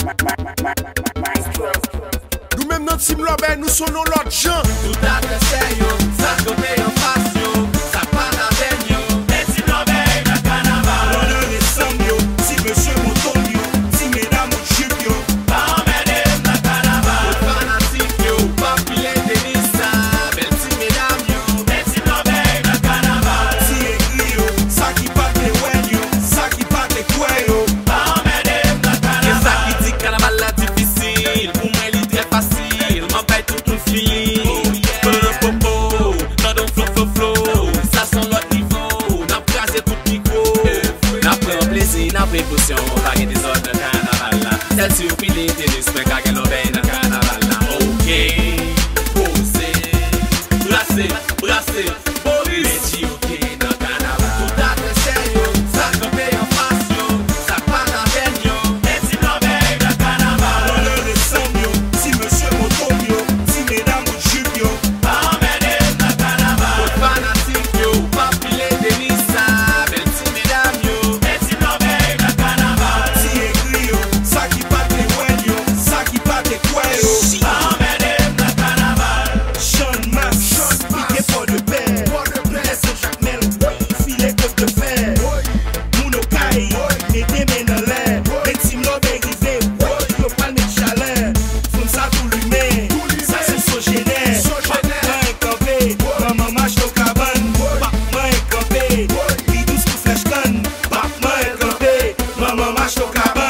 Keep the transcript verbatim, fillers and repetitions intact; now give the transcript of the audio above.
Nous même notre team là, ben nous sonnons l'autre gens. Tout à fait sérieux, ça côté en passion, ça part la veine yo. Les team là, ben le carnaval. L'honneur est somme yo, si monsieur Moton yo, si mesdames au jupe yo. Pas emmener le carnaval. Tout fanatique yo, pas filer de Nissa. Belle team mesdames yo, les team là, ben le carnaval. Si écrit yo, ça qui part les wen yo, ça qui part les couilles yo. Pas emmener le carnaval. Et ça qui dit carnaval là difficile, pour moi il est très facile. M'en paye tout tout fini. Popo, dans ton flow flow flow, ça sent l'autre niveau. N'a pas assez tout micro. N'a pris plaisir, n'a pris potion. Pas des autres carnaval là. Celle surprise d'intelligence, mais qu'à l'obéit dans carnaval là. Ok, posez, brassez, brassez, Boris. Ok dans carnaval. Tout à fait sérieux, ça campé en face yo, ça part dans veine yo. Et si l'obéit dans carnaval. L'honneur est somme yo, si monsieur Moton yo, si mesdames au jupe yo. Pas emmener le carnaval. Tout fanatique yo, pas filer de Nissa. Belle team mesdames yo, et si l'obéit dans carnaval. Si écrit yo, ça qui part les wen yo, ça qui part les couilles yo. Pas emmener le carnaval. Sean Mass, piqué pour de paix. Laisse chaque mel, filet côte de fer. Mounokai, et des mains dans l'air. Les team là dérivé, yo pas de chaleur. Font ça tout l'humain, ça c'est sogénaire. Maman est campé, maman marche au cabane. Maman est campé, il douce pour flèche canne. Maman est campé, maman marche au cabane.